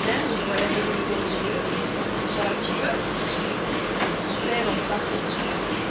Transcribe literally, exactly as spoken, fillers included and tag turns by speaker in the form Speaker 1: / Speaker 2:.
Speaker 1: bien, donc voilà, je vais vous le faire un petit peu. C'est bon, parfait.